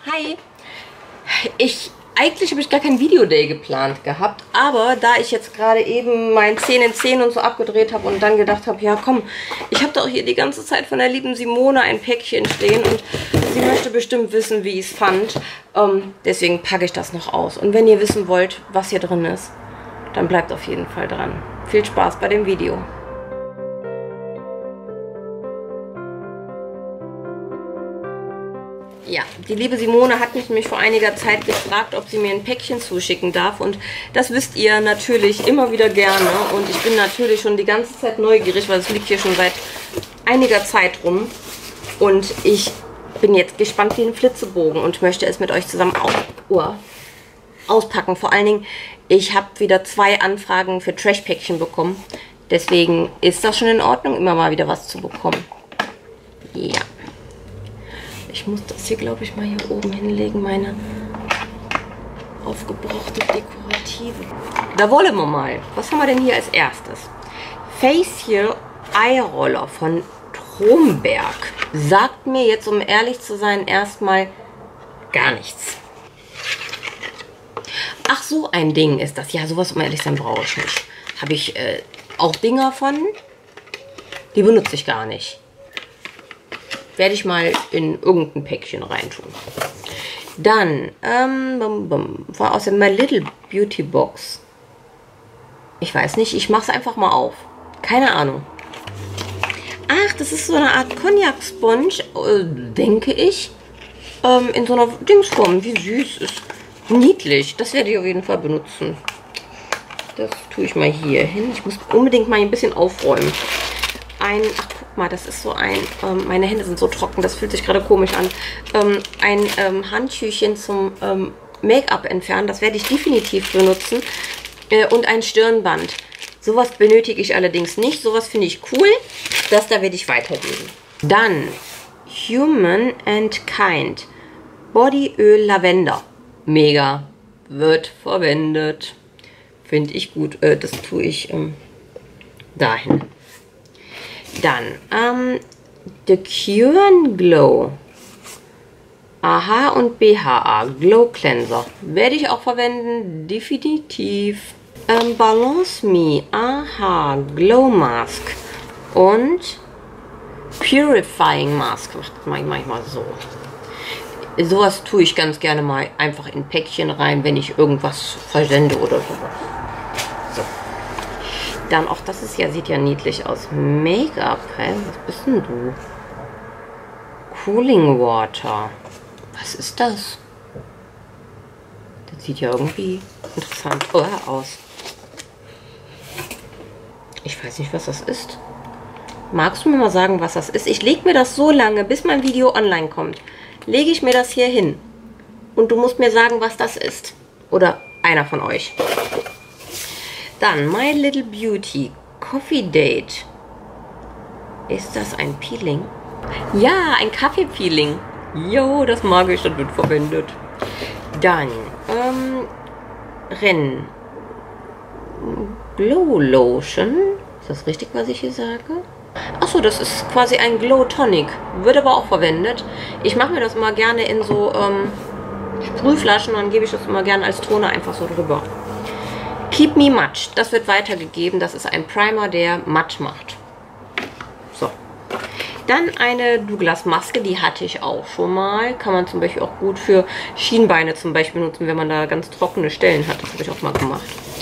Hi! Eigentlich habe ich gar kein Videoday geplant gehabt, aber da ich jetzt gerade eben mein 10 in 10 und so abgedreht habe und dann gedacht habe, ja komm, ich habe doch hier die ganze Zeit von der lieben Simone ein Päckchen stehen und sie möchte bestimmt wissen, wie ich es fand. Deswegen packe ich das noch aus. Und wenn ihr wissen wollt, was hier drin ist, dann bleibt auf jeden Fall dran. Viel Spaß bei dem Video. Ja, die liebe Simone hat mich nämlich vor einiger Zeit gefragt, ob sie mir ein Päckchen zuschicken darf. Und das wisst ihr natürlich immer wieder gerne. Und ich bin natürlich schon die ganze Zeit neugierig, weil es liegt hier schon seit einiger Zeit rum. Und ich bin jetzt gespannt wie ein Flitzebogen und möchte es mit euch zusammen auspacken. Vor allen Dingen, ich habe wieder 2 Anfragen für Trash-Päckchen bekommen. Deswegen ist das schon in Ordnung, immer mal wieder was zu bekommen. Ja. Ich muss das hier, glaube ich, mal hier oben hinlegen, meine aufgebrauchte Dekorative. Da wollen wir mal. Was haben wir denn hier als erstes? Facial Eye Roller von Stromberg. Sagt mir jetzt, um ehrlich zu sein, erstmal gar nichts. Ach, so ein Ding ist das. Ja, sowas, um ehrlich zu sein, brauche ich nicht. Habe ich auch Dinger von. Die benutze ich gar nicht. Werde ich mal in irgendein Päckchen reintun. Dann, war aus der My Little Beauty Box. Ich weiß nicht, ich mache es einfach mal auf. Keine Ahnung. Ach, das ist so eine Art Cognac-Sponge, denke ich. In so einer Dingsform. Wie süß ist. Niedlich. Das werde ich auf jeden Fall benutzen. Das tue ich mal hier hin. Ich muss unbedingt mal ein bisschen aufräumen. Ach, guck mal, das ist so ein, meine Hände sind so trocken, das fühlt sich gerade komisch an. Ein Handtüchchen zum Make-up entfernen, das werde ich definitiv benutzen. Und ein Stirnband. Sowas benötige ich allerdings nicht, sowas finde ich cool. Das da werde ich weitergeben. Dann Human and Kind Bodyöl Lavender. Mega. Wird verwendet. Finde ich gut. Das tue ich dahin. Dann, The Cure Glow. AHA und BHA Glow Cleanser. Werde ich auch verwenden, definitiv. Balance Me AHA Glow Mask. Und Purifying Mask. Mache ich manchmal so. Sowas tue ich ganz gerne mal einfach in Päckchen rein, wenn ich irgendwas versende oder sowas. So. Dann auch das ist ja, sieht ja niedlich aus. Make-up, hä? Was bist denn du? Cooling Water. Was ist das? Das sieht ja irgendwie interessant aus. Ich weiß nicht, was das ist. Magst du mir mal sagen, was das ist? Ich lege mir das so lange, bis mein Video online kommt. Lege ich mir das hier hin. Und du musst mir sagen, was das ist. Oder einer von euch. Dann My Little Beauty Coffee Date. Ist das ein Peeling? Ja, ein Kaffee-Peeling. Jo, das mag ich, das wird verwendet. Dann Ren Glow Lotion. Ist das richtig, was ich hier sage? Achso, das ist quasi ein Glow Tonic. Wird aber auch verwendet. Ich mache mir das immer gerne in so Sprühflaschen. Dann gebe ich das immer gerne als Toner einfach so drüber. Keep Me Match. Das wird weitergegeben. Das ist ein Primer, der matt macht. So. Dann eine Douglas Maske. Die hatte ich auch schon mal. Kann man zum Beispiel auch gut für Schienbeine zum Beispiel nutzen, wenn man da ganz trockene Stellen hat. Das habe ich auch mal gemacht.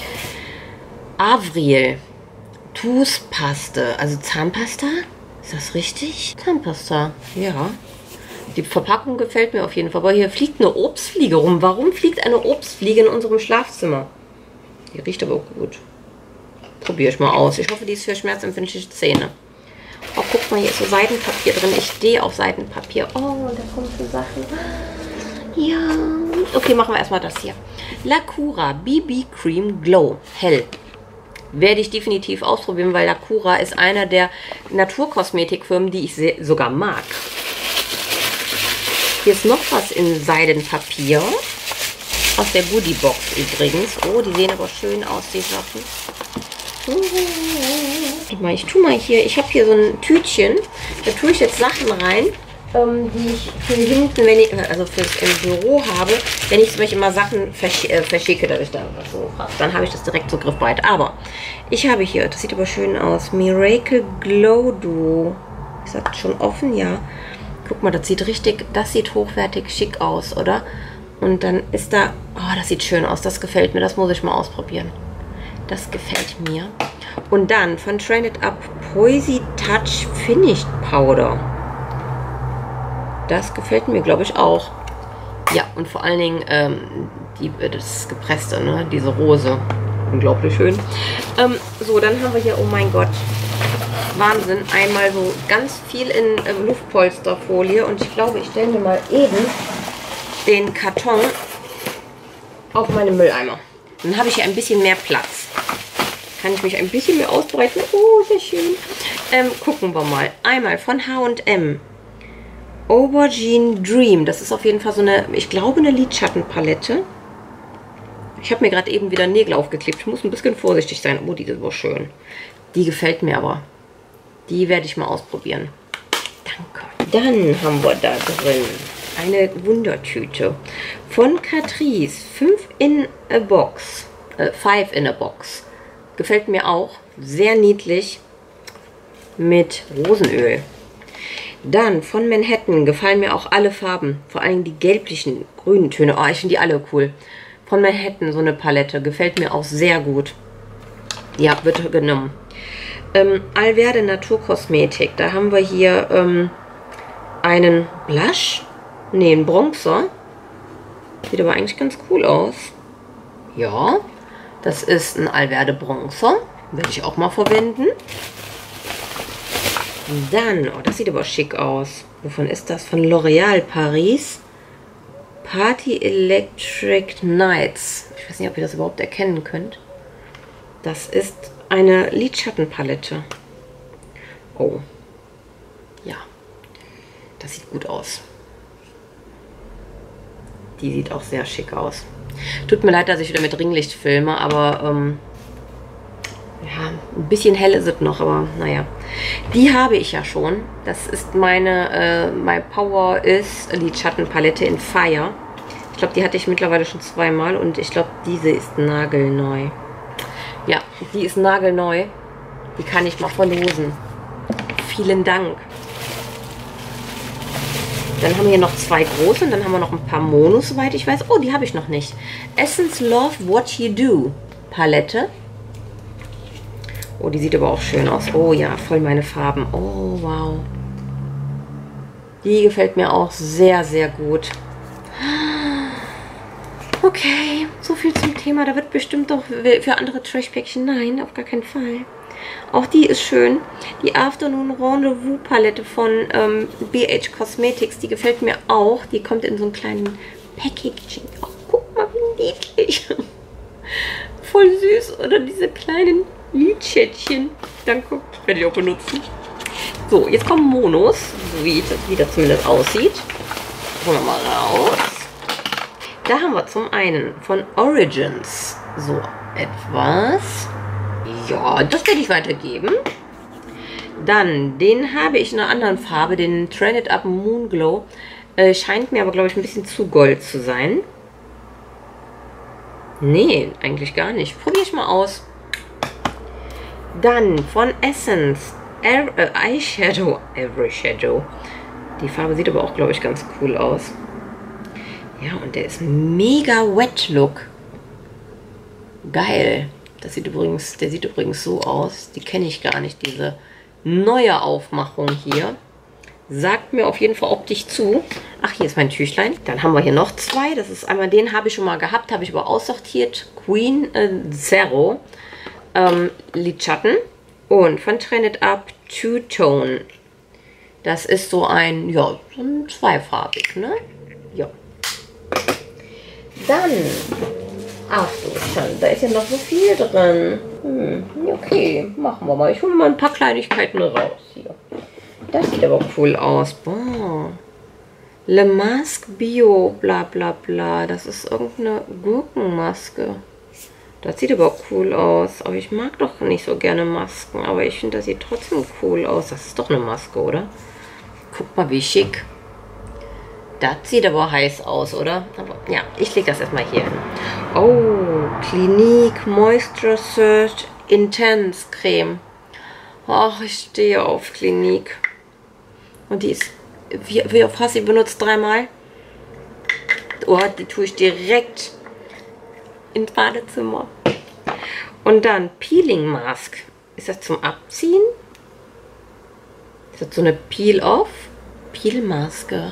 Avril. Toothpaste. Also Zahnpasta. Ist das richtig? Zahnpasta. Ja. Die Verpackung gefällt mir auf jeden Fall. Aber hier fliegt eine Obstfliege rum. Warum fliegt eine Obstfliege in unserem Schlafzimmer? Die riecht aber auch gut. Probiere ich mal aus. Ich hoffe, die ist für schmerzempfindliche Zähne. Oh, guck mal, hier ist so Seidenpapier drin. Ich stehe auf Seidenpapier. Oh, da kommen schon Sachen. Ja. Okay, machen wir erstmal das hier. Lacura BB Cream Glow. Hell. Werde ich definitiv ausprobieren, weil Lacura ist einer der Naturkosmetikfirmen, die ich sogar mag. Hier ist noch was in Seidenpapier. Aus der Goodie Box übrigens. Oh, die sehen aber schön aus, die Sachen. Ich tue mal hier, ich habe hier so ein Tütchen. Da tue ich jetzt Sachen rein. die ich für hinten, wenn ich, also fürs im Büro habe, wenn ich zum Beispiel immer Sachen verschicke, dass ich da was so habe, dann habe ich das direkt so griffbereit. Aber ich habe hier, das sieht aber schön aus, Miracle Glow Duo. Ist das schon offen? Ja. Guck mal, das sieht hochwertig schick aus, oder? Und dann ist da, oh, das sieht schön aus, das gefällt mir, das muss ich mal ausprobieren. Das gefällt mir. Und dann von Train It Up Poisy Touch Finished Powder. Das gefällt mir, glaube ich, auch. Ja, und vor allen Dingen das Gepresste, ne? Diese Rose. Unglaublich schön. So, dann haben wir hier, oh mein Gott, Wahnsinn. Einmal so ganz viel in Luftpolsterfolie. Und ich glaube, ich stelle mir mal eben den Karton auf meinen Mülleimer. Dann habe ich hier ein bisschen mehr Platz. Kann ich mich ein bisschen mehr ausbreiten. Oh, sehr schön. Gucken wir mal. Einmal von H&M. Aubergine Dream. Das ist auf jeden Fall so eine, ich glaube, eine Lidschattenpalette. Ich habe mir gerade eben wieder Nägel aufgeklebt. Ich muss ein bisschen vorsichtig sein. Oh, die ist aber schön. Die gefällt mir aber. Die werde ich mal ausprobieren. Danke. Dann haben wir da drin eine Wundertüte von Catrice. 5 in a Box. 5 in a Box. Gefällt mir auch. Sehr niedlich. Mit Rosenöl. Dann von Manhattan gefallen mir auch alle Farben. Vor allem die gelblichen, grünen Töne. Oh, ich finde die alle cool. Von Manhattan so eine Palette. Gefällt mir auch sehr gut. Ja, wird genommen. Alverde Naturkosmetik. Da haben wir hier einen Blush. Ne, einen Bronzer. Sieht aber eigentlich ganz cool aus. Ja, das ist ein Alverde Bronzer. Werde ich auch mal verwenden. Dann, oh, das sieht aber schick aus. Wovon ist das? Von L'Oréal Paris. Party Electric Nights. Ich weiß nicht, ob ihr das überhaupt erkennen könnt. Das ist eine Lidschattenpalette. Oh. Ja. Das sieht gut aus. Die sieht auch sehr schick aus. Tut mir leid, dass ich wieder mit Ringlicht filme, aber ja, ein bisschen hell ist es noch, aber naja. Die habe ich ja schon. Das ist meine My Power Is Lidschattenpalette in Fire. Ich glaube, die hatte ich mittlerweile schon zweimal und ich glaube, diese ist nagelneu. Ja, die ist nagelneu. Die kann ich mal verlosen. Vielen Dank. Dann haben wir hier noch 2 große und dann haben wir noch ein paar Monos, soweit ich weiß. Oh, die habe ich noch nicht. Essence Love What You Do Palette. Oh, die sieht aber auch schön aus. Oh ja, voll meine Farben. Oh, wow. Die gefällt mir auch sehr, sehr gut. Okay, so viel zum Thema. Da wird bestimmt doch für andere Trash-Päckchen. Nein, auf gar keinen Fall. Auch die ist schön. Die Afternoon Rendezvous Palette von BH Cosmetics. Die gefällt mir auch. Die kommt in so einem kleinen Packaging. Oh, guck mal, wie niedlich. Voll süß. Oder diese kleinen Lidschättchen. Danke. Werde ich auch benutzen. So, jetzt kommen Monos. So wie das zumindest aussieht. Holen wir mal raus. Da haben wir zum einen von Origins so etwas. Ja, das werde ich weitergeben. Dann, den habe ich in einer anderen Farbe, den Train It Up Moon Glow. Scheint mir aber, glaube ich, ein bisschen zu gold zu sein. Nee, eigentlich gar nicht. Probiere ich mal aus. Dann von Essence Eyeshadow Every Shadow. Die Farbe sieht aber auch, glaube ich, ganz cool aus. Ja, und der ist mega wet Look. Geil. Der sieht übrigens so aus. Die kenne ich gar nicht, diese neue Aufmachung hier. Sagt mir auf jeden Fall optisch zu. Ach, hier ist mein Tüchlein. Dann haben wir hier noch 2. Das ist einmal, den habe ich schon mal gehabt, habe ich aber aussortiert. Queen Zero Lidschatten. Und von Train It Up Two Tone. Das ist so ein, ja, so ein zweifarbig, ne? Ja. Dann, ach du Schande, da ist ja noch so viel drin. Okay, machen wir mal. Ich hole mal ein paar Kleinigkeiten raus hier. Das sieht aber cool aus. Boah. Le Masque Bio, bla bla bla. Das ist irgendeine Gurkenmaske. Das sieht aber cool aus. Aber ich mag doch nicht so gerne Masken. Aber ich finde, das sieht trotzdem cool aus. Das ist doch eine Maske, oder? Guck mal, wie schick. Das sieht aber heiß aus, oder? Aber ja, ich lege das erstmal hier hin. Oh, Clinique Moisture Surge Intense Creme. Ach, ich stehe auf Clinique. Und die ist, wie oft hast du die benutzt? 3-mal? Oh, die tue ich direkt ins Badezimmer. Und dann Peeling Mask. Ist das zum Abziehen? Ist das so eine Peel-Off? Peel-Maske.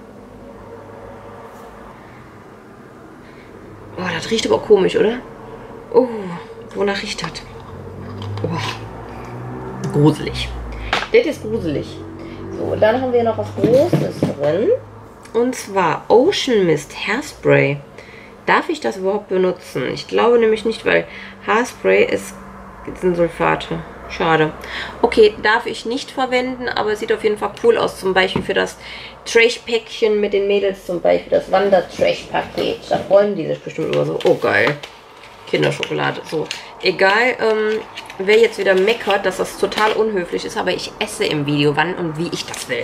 Oh, das riecht aber komisch, oder? Oh, wonach riecht das? Oh, gruselig. Das ist gruselig. So, dann haben wir noch was Großes drin. Und zwar Ocean Mist Hairspray. Darf ich das überhaupt benutzen? Ich glaube nämlich nicht, weil Haarspray sind Sulfate. Schade. Okay, darf ich nicht verwenden, aber es sieht auf jeden Fall cool aus. Zum Beispiel für das Trash-Päckchen mit den Mädels, zum Beispiel das Wander-Trash-Paket. Da freuen die sich bestimmt über so. Oh, geil. Kinderschokolade. So, egal, wer jetzt wieder meckert, dass das total unhöflich ist, aber ich esse im Video, wann und wie ich das will.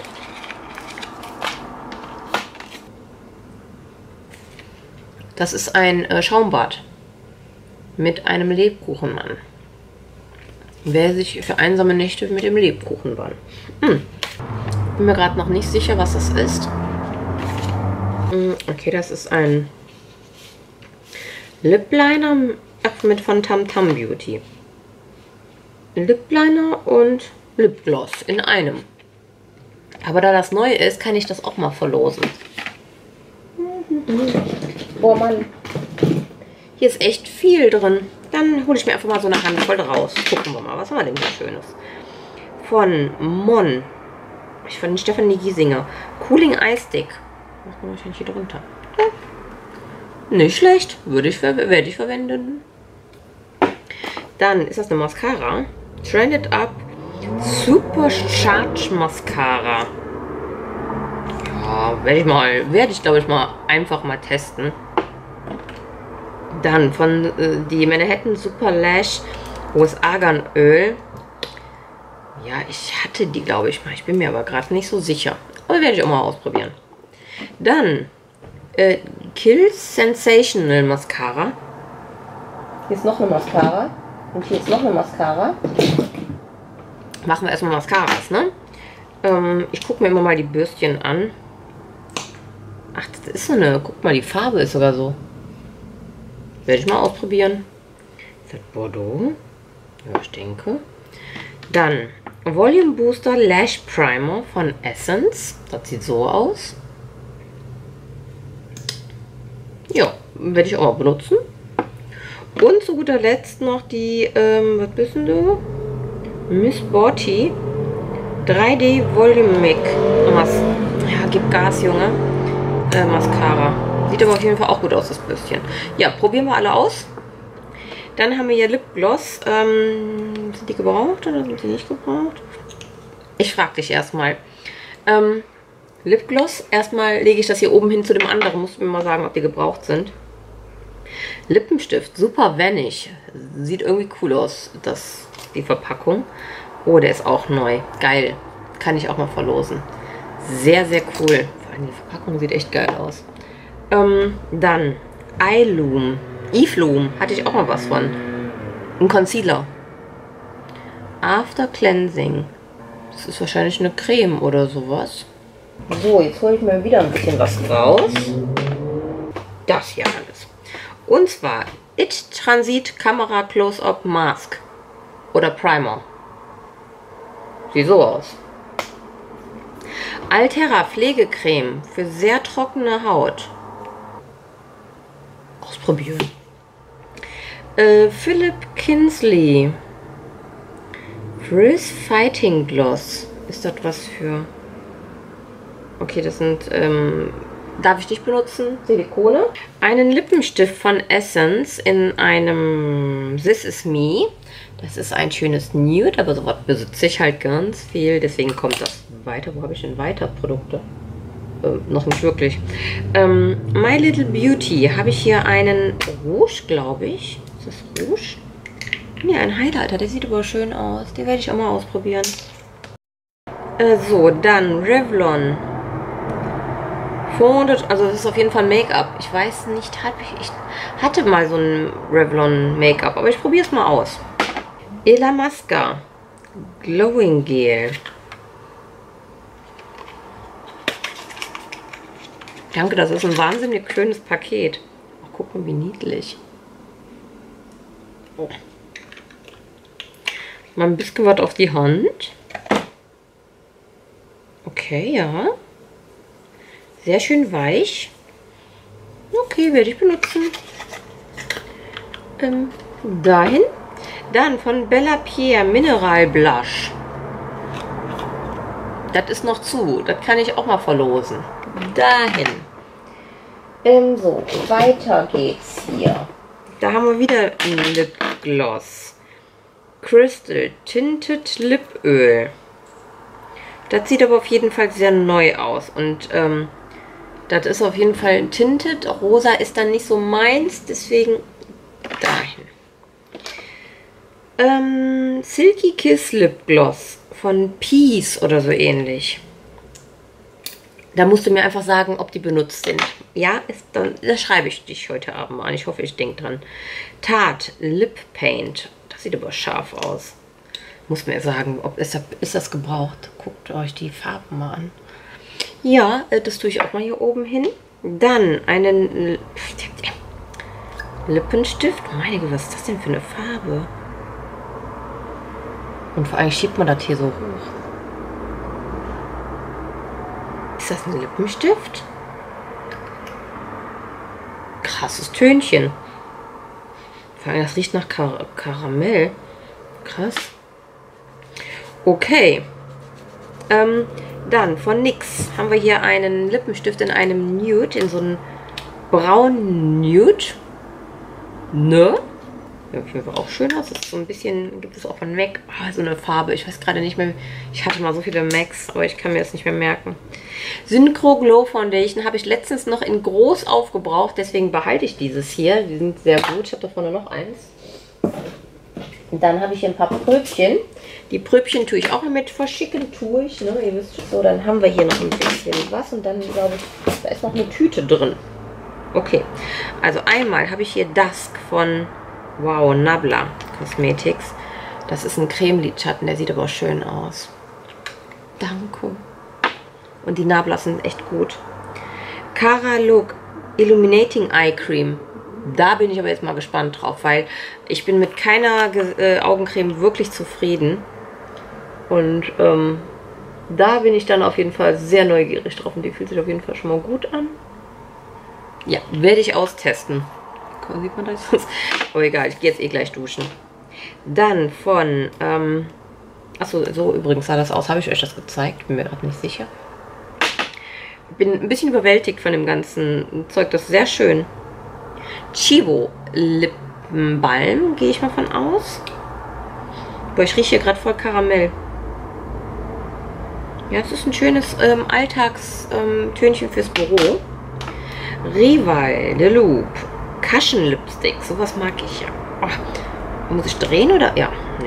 Das ist ein Schaumbad mit einem Lebkuchenmann. Wer sich für einsame Nächte mit dem Lebkuchenmann. Bin mir gerade noch nicht sicher, was das ist. Okay, das ist ein Lip Liner mit von Tam Tam Beauty. Lip Liner und Lip Gloss in einem. Aber da das neu ist, kann ich das auch mal verlosen. Boah, Mann. Hier ist echt viel drin. Dann hole ich mir einfach mal so eine Handvoll raus. Gucken wir mal, was haben wir denn hier Schönes? Von Mon. Von Stefanie Giesinger. Cooling Eye Stick. Was kommt wahrscheinlich hier drunter? Ja. Nicht schlecht. Werde ich verwenden. Dann ist das eine Mascara. Trended Up Super Charge Mascara. Ja, werde ich glaube ich mal einfach mal testen. Dann von die Manhattan Super Lash Rose Arganöl. Ja, ich hatte die, glaube ich mal. Ich bin mir aber gerade nicht so sicher. Aber werde ich auch mal ausprobieren. Dann Kills Sensational Mascara. Hier ist noch eine Mascara. Und hier ist noch eine Mascara. Machen wir erstmal Mascaras, ne? Ich gucke mir immer mal die Bürstchen an. Ach, das ist so eine... Guck mal, die Farbe ist sogar so. Werde ich mal ausprobieren. Ist das Bordeaux? Ja, ich denke. Dann Volume Booster Lash Primer von Essence. Das sieht so aus. Ja, werde ich auch mal benutzen. Und zu guter Letzt noch die, was bist denn du? Miss Botti 3D Volumic Ja, gib Gas, Junge. Mascara. Sieht aber auf jeden Fall auch gut aus, das Bürstchen. Ja, probieren wir alle aus. Dann haben wir hier Lipgloss. Sind die gebraucht oder sind die nicht gebraucht? Ich frage dich erstmal. Lipgloss. Erstmal lege ich das hier oben hin zu dem anderen. Musst du mir mal sagen, ob die gebraucht sind. Lippenstift. Super Vanish. Sieht irgendwie cool aus, die Verpackung. Oh, der ist auch neu. Geil. Kann ich auch mal verlosen. Sehr, sehr cool. Vor allem die Verpackung sieht echt geil aus. Dann Eyeloom. Eveloom. Hatte ich auch mal was von. Ein Concealer. After Cleansing. Das ist wahrscheinlich eine Creme oder sowas. So, jetzt hole ich mir wieder ein bisschen was raus. Das hier alles. Und zwar It Transit Camera Close-Up Mask. Oder Primer. Sieht so aus. Altera Pflegecreme für sehr trockene Haut. Ausprobieren. Philip Kinsley Frizz Fighting Gloss. Ist das was für... Okay, das sind... darf ich dich benutzen? Silikone. Einen Lippenstift von Essence in einem This Is Me. Das ist ein schönes Nude, aber sowas besitze ich halt ganz viel. Deswegen kommt das weiter. Wo habe ich denn weiter Produkte? Noch nicht wirklich. My Little Beauty habe ich hier einen Rouge, glaube ich. Ist das Rouge? Ne, ein Highlighter. Der sieht aber schön aus. Den werde ich auch mal ausprobieren. So, dann Revlon Also das ist auf jeden Fall Make-up. Ich weiß nicht, ich hatte mal so ein Revlon Make-up, aber ich probiere es mal aus. Illamasqua Glowing Gel. Danke, das ist ein wahnsinnig schönes Paket. Oh, guck mal, wie niedlich. Oh. Mal ein bisschen was auf die Hand. Okay, ja. Sehr schön weich. Okay, werde ich benutzen. Dahin. Dann von Bella Pierre Mineral Blush. Das ist noch zu. Das kann ich auch mal verlosen. Dahin. So, weiter geht's hier. Da haben wir wieder ein Lipgloss. Crystal Tinted Lipöl. Das sieht aber auf jeden Fall sehr neu aus. Und das ist auf jeden Fall tinted. Rosa ist dann nicht so meins, deswegen dahin. Silky Kiss Lip Gloss von Peace oder so ähnlich. Da musst du mir einfach sagen, ob die benutzt sind. Ja, das schreibe ich dich heute Abend mal an. Ich hoffe, ich denke dran. Tarte Lip Paint. Das sieht aber scharf aus. Muss mir sagen, ist das gebraucht? Guckt euch die Farben mal an. Ja, das tue ich auch mal hier oben hin. Dann einen Lippenstift. Meine Güte, was ist das denn für eine Farbe? Und vor allem schiebt man das hier so hoch. Ist das ein Lippenstift? Krasses Tönchen. Vor allem, das riecht nach Karamell. Krass. Okay. Dann von NYX haben wir hier einen Lippenstift in einem Nude, in so einem braunen Nude. Ne? Ja, auf jeden Fall auch schön aus. Das ist so ein bisschen, gibt es auch von MAC. So eine Farbe. Ich weiß gerade nicht mehr. Ich hatte mal so viele MACs, aber ich kann mir das nicht mehr merken. Synchro Glow Foundation habe ich letztens noch in groß aufgebraucht. Deswegen behalte ich dieses hier. Die sind sehr gut. Ich habe da vorne noch eins. Und dann habe ich hier ein paar Pröbchen. Die Pröbchen tue ich auch mit verschicken, tue ich. Ne? Ihr wisst so, dann haben wir hier noch ein bisschen was. Und dann glaube ich, da ist noch eine Tüte drin. Okay. Also einmal habe ich hier Dusk von Wow, Nabla Cosmetics. Das ist ein Cremelidschatten, der sieht aber schön aus. Danke. Und die Nablas sind echt gut. Cara Look Illuminating Eye Cream. Da bin ich aber jetzt mal gespannt drauf, weil ich bin mit keiner Augencreme wirklich zufrieden. Und da bin ich dann auf jeden Fall sehr neugierig drauf. Und die fühlt sich auf jeden Fall schon mal gut an. Ja, werde ich austesten. Sieht man das? Oh, egal, ich gehe jetzt eh gleich duschen. Dann von, achso, so übrigens sah das aus. Habe ich euch das gezeigt? Bin mir gerade nicht sicher. Bin ein bisschen überwältigt von dem ganzen Zeug. Das ist sehr schön. Chibo Lippenbalm, gehe ich mal von aus. Boah, ich rieche hier gerade voll Karamell. Ja, es ist ein schönes Alltagstönchen fürs Büro. Rival de Loop Cushion Lipstick, sowas mag ich ja. Oh, muss ich drehen oder? Ja, nö.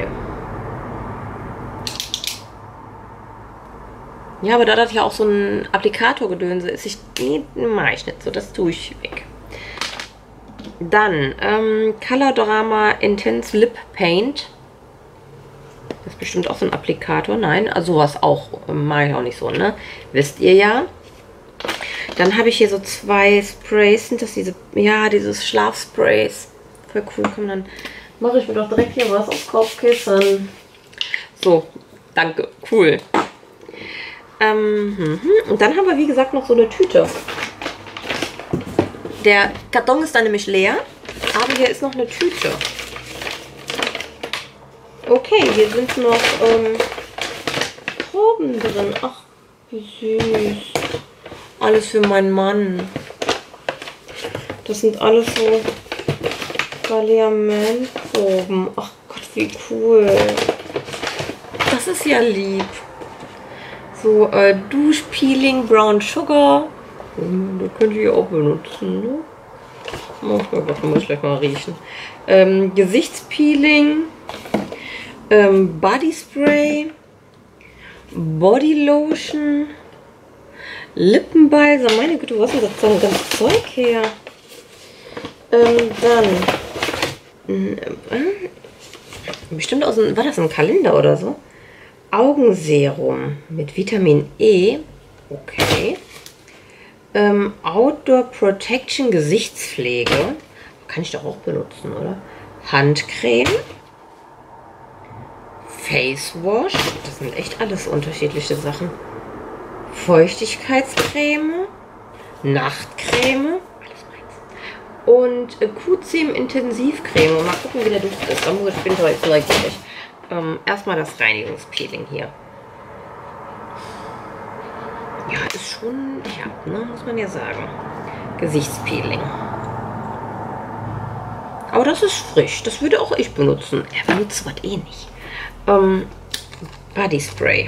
Ja, aber da das ja auch so ein Applikator-Gedönse ist, mache ich nicht so, das tue ich weg. Dann Color Drama Intense Lip Paint. Das ist bestimmt auch so ein Applikator. Nein, also sowas auch mache ich auch nicht so, ne? Wisst ihr ja. Dann habe ich hier so zwei Sprays. Sind das dieses Schlafsprays. Voll cool. Komm, dann mache ich mir doch direkt hier was aufs Kopfkissen. So, danke. Cool. Und dann haben wir, wie gesagt, noch so eine Tüte. Der Karton ist dann nämlich leer, aber hier ist noch eine Tüte. Okay, hier sind noch Proben drin. Ach, wie süß. Alles für meinen Mann. Das sind alles so Valeament-Proben. Ach Gott, wie cool. Das ist ja lieb. So, Duschpeeling Brown Sugar. Das könnte ich auch benutzen, ne? Oh, das muss ich gleich mal riechen. Gesichtspeeling. Body Spray. Body Lotion. Lippenbalsam. Meine Güte, wo ist denn das so ganz Zeug her? Bestimmt aus dem, war das ein Kalender oder so? Augenserum mit Vitamin E. Okay. Outdoor Protection Gesichtspflege. Kann ich doch auch benutzen, oder? Handcreme. Face Wash. Das sind echt alles unterschiedliche Sachen. Feuchtigkeitscreme. Nachtcreme. Und Q10 Intensivcreme. Mal gucken, wie der Duft ist. Ich bin heute neugierig. Erstmal das Reinigungspeeling hier. Ja, ist schon herb, ne? Muss man ja sagen. Gesichtspeeling. Aber das ist frisch. Das würde auch ich benutzen. Er benutzt was eh nicht. Body Spray.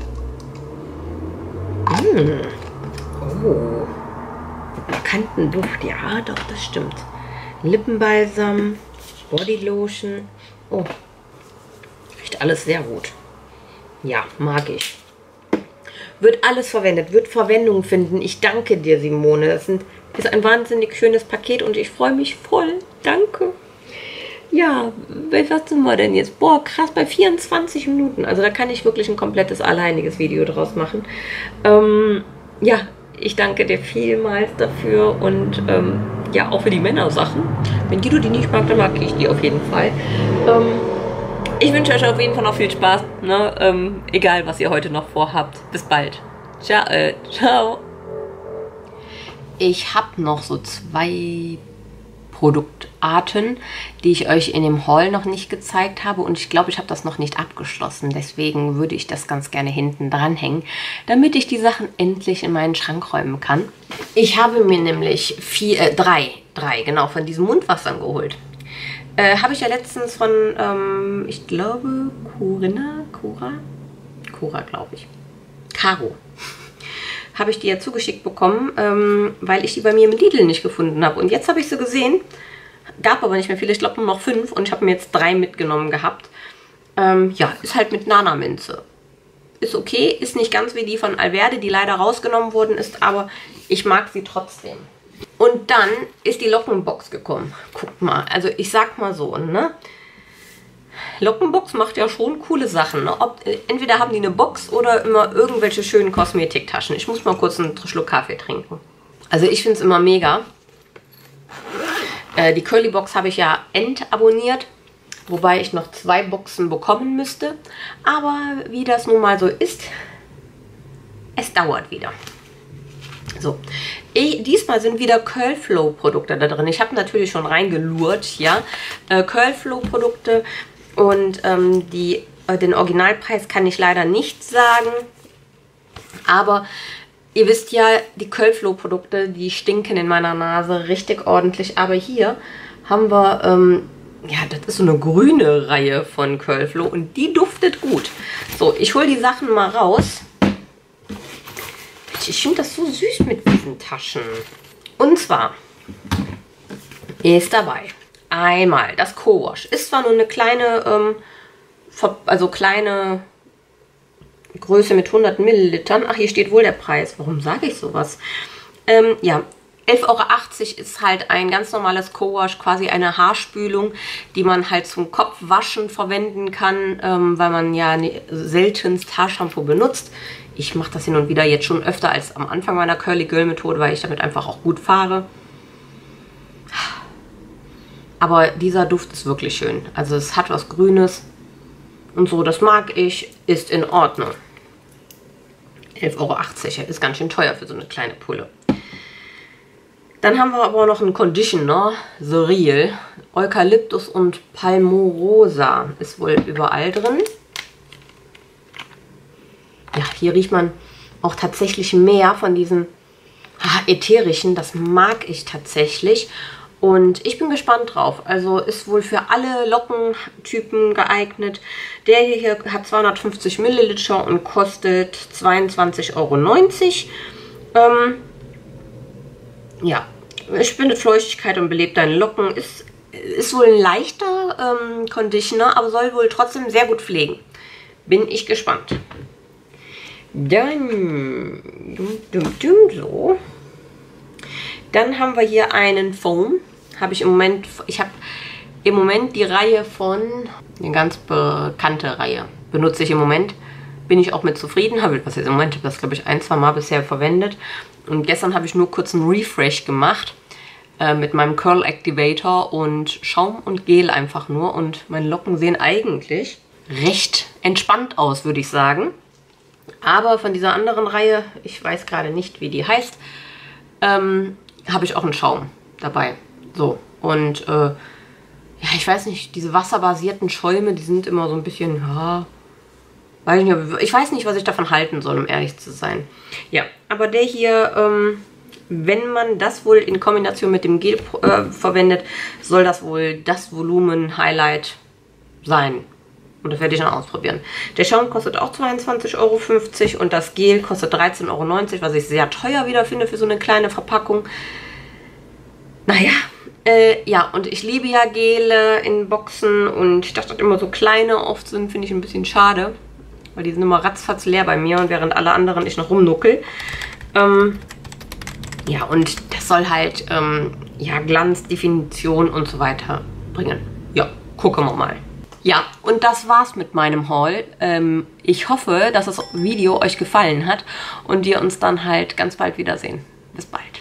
Oh. Markanten Duft. Ja, doch, das stimmt. Lippenbalsam. Bodylotion. Oh. Riecht alles sehr gut. Ja, mag ich. Wird alles verwendet, wird Verwendung finden. Ich danke dir, Simone. Das ist ein wahnsinnig schönes Paket und ich freue mich voll. Danke. Ja, was sind wir denn jetzt? Boah, krass, bei 24 Minuten. Also da kann ich wirklich ein komplettes alleiniges Video draus machen. Ja, ich danke dir vielmals dafür und ja, auch für die Männersachen. Wenn Guido die nicht mag, dann mag ich die auf jeden Fall. Ich wünsche euch auf jeden Fall noch viel Spaß, ne? Egal, was ihr heute noch vorhabt. Bis bald. Ciao. Ciao. Ich habe noch so 2 Produktarten, die ich euch in dem Haul noch nicht gezeigt habe. Und ich glaube, ich habe das noch nicht abgeschlossen. Deswegen würde ich das ganz gerne hinten dranhängen, damit ich die Sachen endlich in meinen Schrank räumen kann. Ich habe mir nämlich 3 genau, von diesen Mundwassern geholt. Habe ich ja letztens von, ich glaube, Cora, glaube ich. Caro. Habe ich die ja zugeschickt bekommen, weil ich die bei mir im Lidl nicht gefunden habe. Und jetzt habe ich sie gesehen. Gab aber nicht mehr viele, ich glaube nur noch 5. Und ich habe mir jetzt 3 mitgenommen gehabt. Ja, ist halt mit Nana-Minze. Ist okay, ist nicht ganz wie die von Alverde, die leider rausgenommen worden ist, aber ich mag sie trotzdem. Und dann ist die Lockenbox gekommen. Guckt mal, also ich sag mal so, ne? Lockenbox macht ja schon coole Sachen, ne? Entweder haben die eine Box oder immer irgendwelche schönen Kosmetiktaschen. Ich muss mal kurz einen Schluck Kaffee trinken. Also ich finde es immer mega. Die Curly-Box habe ich ja entabonniert, wobei ich noch 2 Boxen bekommen müsste. Aber wie das nun mal so ist, es dauert wieder. So, diesmal sind wieder Curlflow-Produkte da drin. Ich habe natürlich schon reingelurrt, ja. Curlflow-Produkte und den Originalpreis kann ich leider nicht sagen. Aber ihr wisst ja, die Curlflow-Produkte, die stinken in meiner Nase richtig ordentlich. Aber hier haben wir, ja, das ist so eine grüne Reihe von Curlflow und die duftet gut. So, ich hole die Sachen mal raus. Ich finde das so süß mit diesen Taschen. Und zwar ist dabei einmal das Co-Wash. Ist zwar nur eine kleine, kleine Größe mit 100 Millilitern. Ach, hier steht wohl der Preis. Warum sage ich sowas? Ja, 11,80 € ist halt ein ganz normales Co-Wash, quasi eine Haarspülung, die man halt zum Kopfwaschen verwenden kann, weil man ja seltenst Haarshampoo benutzt. Ich mache das hin und wieder jetzt schon öfter als am Anfang meiner Curly Girl Methode, weil ich damit einfach auch gut fahre. Aber dieser Duft ist wirklich schön. Also es hat was Grünes und so, das mag ich, ist in Ordnung. 11,80 € ist ganz schön teuer für so eine kleine Pulle. Dann haben wir aber noch einen Conditioner, The Real. Eukalyptus und Palmorosa ist wohl überall drin. Ja, hier riecht man auch tatsächlich mehr von diesen ätherischen. Das mag ich tatsächlich. Und ich bin gespannt drauf. Also ist wohl für alle Lockentypen geeignet. Der hier hat 250 Milliliter und kostet 22,90 €. Ja, es spendet Feuchtigkeit und belebt deine Locken. Ist wohl ein leichter Conditioner, aber soll wohl trotzdem sehr gut pflegen. Bin ich gespannt. Dann So. Dann haben wir hier einen Foam. Habe ich im Moment, ich habe im Moment die Reihe von, eine ganz bekannte Reihe, benutze ich im Moment. Bin ich auch mit zufrieden. Was jetzt im Moment, habe das glaube ich 1-2 Mal bisher verwendet. Und gestern habe ich nur kurz einen Refresh gemacht mit meinem Curl Activator und Schaum und Gel einfach nur. Und meine Locken sehen eigentlich recht entspannt aus, würde ich sagen. Aber von dieser anderen Reihe, ich weiß gerade nicht, wie die heißt, habe ich auch einen Schaum dabei. So, und ja, ich weiß nicht, diese wasserbasierten Schäume, die sind immer so ein bisschen, ja, ich weiß nicht, was ich davon halten soll, um ehrlich zu sein. Ja, aber der hier, wenn man das wohl in Kombination mit dem Gel verwendet, soll das wohl das Volumen-Highlight sein. Und das werde ich dann ausprobieren. Der Schaum kostet auch 22,50 € und das Gel kostet 13,90 €, was ich sehr teuer wieder finde für so eine kleine Verpackung. Naja, ja, und ich liebe ja Gele in Boxen und dass das immer so kleine oft sind, finde ich ein bisschen schade. Weil die sind immer ratzfatz leer bei mir und während alle anderen ich noch rumnuckel. Ja, und das soll halt ja, Glanz, Definition und so weiter bringen. Ja, gucken wir mal. Ja, und das war's mit meinem Haul. Ich hoffe, dass das Video euch gefallen hat und wir uns dann halt ganz bald wiedersehen. Bis bald.